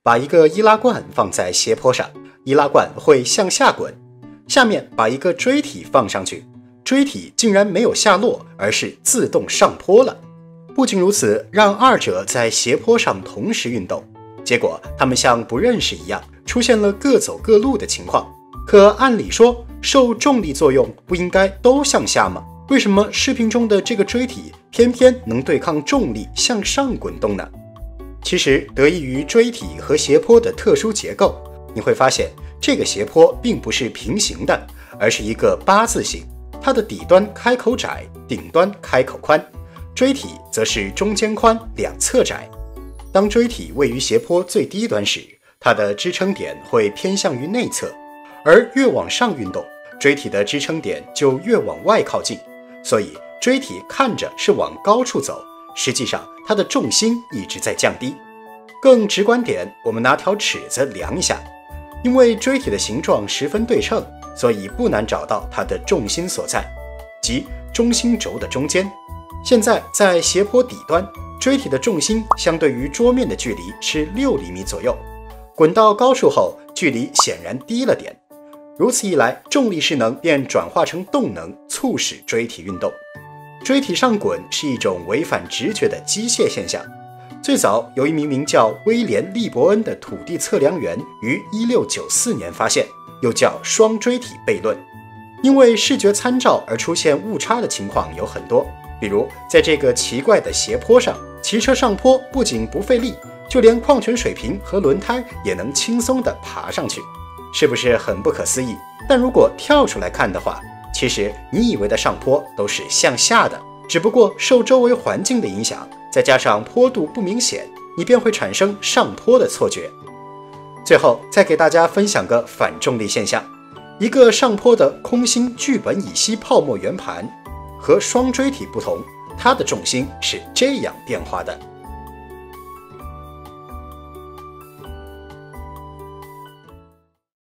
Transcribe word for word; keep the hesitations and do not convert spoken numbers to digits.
把一个易拉罐放在斜坡上，易拉罐会向下滚。下面把一个锥体放上去，锥体竟然没有下落，而是自动上坡了。不仅如此，让二者在斜坡上同时运动，结果他们像不认识一样，出现了各走各路的情况。可按理说，受重力作用不应该都向下吗？为什么视频中的这个锥体偏偏能对抗重力向上滚动呢？其实得益于锥体和斜坡的特殊结构，你会发现这个斜坡并不是平行的，而是一个八字形，它的底端开口窄，顶端开口宽，锥体则是中间宽，两侧窄。当锥体位于斜坡最低端时，它的支撑点会偏向于内侧，而越往上运动，锥体的支撑点就越往外靠近，所以锥体看着是往高处走，实际上它的重心一直在降低。更直观点，我们拿条尺子量一下，因为锥体的形状十分对称，所以不难找到它的重心所在，即中心轴的中间。现在在斜坡底端，锥体的重心相对于桌面的距离是六厘米左右，滚到高处后，距离显然低了点。如此一来，重力势能便转化成动能，促使锥体运动。锥体上滚是一种违反直觉的机械现象。最早由一名名叫威廉·利伯恩的土地测量员于一六九四年发现，又叫双锥体悖论。因为视觉参照而出现误差的情况有很多，比如在这个奇怪的斜坡上，骑车上坡不仅不费力，就连矿泉水瓶和轮胎也能轻松地爬上去，是不是很不可思议？但如果跳出来看的话，其实你以为的上坡都是向下的，只不过受周围环境的影响，再加上坡度不明显，你便会产生上坡的错觉。最后再给大家分享个反重力现象，一个上坡的空心聚苯乙烯泡沫圆盘和双锥体不同，它的重心是这样变化的。